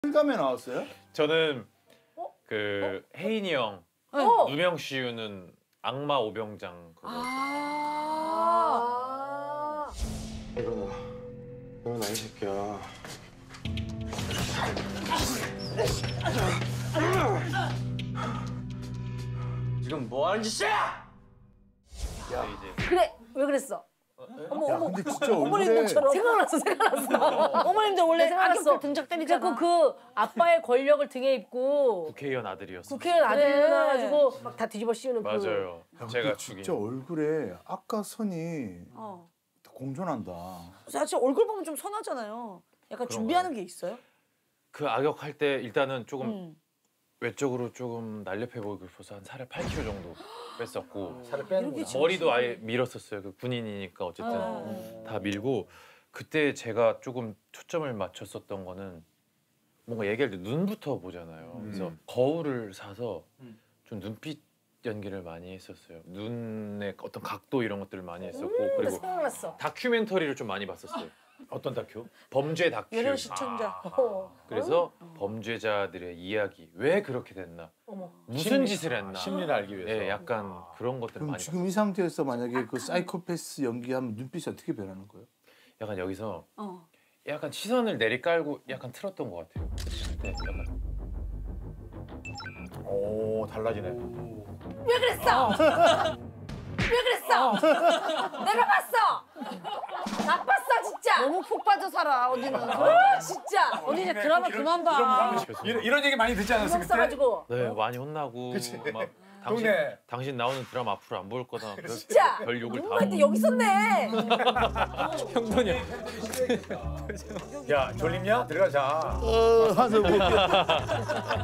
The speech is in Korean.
실감에 나왔어요? 저는 그 혜인이 형, 누명 씌우는 악마 오병장 그거. 일어나 이 새끼야. 지금 뭐 하는 짓이야? 그래, 왜 그랬어? 야, 근데 진짜 어머님들처럼 생각났어. 어머님들 원래 생각났어. 등짝 때리잖아. 그 아빠의 권력을 등에 입고 국회의원 아들이었어. 국회의원 아들 나가지고 막 다 뒤집어 씌우는 맞아요. 야, 제가 죽인. 진짜 얼굴에 아까 선이 공존한다. 사실 얼굴 보면 좀 선하잖아요. 약간 준비하는 게 있어요? 그 악역할 때 일단은 조금 외적으로 조금 날렵해 보이고 싶어서 한 살을 8kg 정도 뺐었고 살을 빼는구나. 머리도 아예 밀었었어요. 그 군인이니까 어쨌든 다 밀고 그때 제가 조금 초점을 맞췄었던 거는 뭔가 얘기할 때 눈부터 보잖아요. 그래서 거울을 사서 좀 눈빛 연기를 많이 했었어요. 눈의 어떤 각도 이런 것들을 많이 했었고 그리고 생각났어. 다큐멘터리를 좀 많이 봤었어요. 어떤 다큐? 범죄 다큐. 열혈 시청자. 그래서 범죄자들의 이야기 왜 그렇게 됐나 무슨 짓을 했나 심리를 알기 위해서. 네, 약간 그런 것들을 그럼 많이 지금 이 상태에서 만약에 그 사이코패스 연기하면 눈빛이 어떻게 변하는 거예요? 약간 여기서 약간 시선을 내리깔고 약간 틀었던 것 같아요. 네, 약간 오 달라지네. 왜 그랬어? 왜 그랬어? 내가 봤어. 나빴어 진짜. 너무 푹 빠져 살아 언니는. 진짜. 언니 이제 드라마 그만 봐. 이런 얘기 많이 듣지 않았어 형 써가지고. 네 많이 혼나고 막 동네. 당신 나오는 드라마 앞으로 안 볼 거다. 진짜. 별 욕을 다 누구한테 여기 있었네. 형돈이 야 졸립냐? 들어가자. 하서 볼게.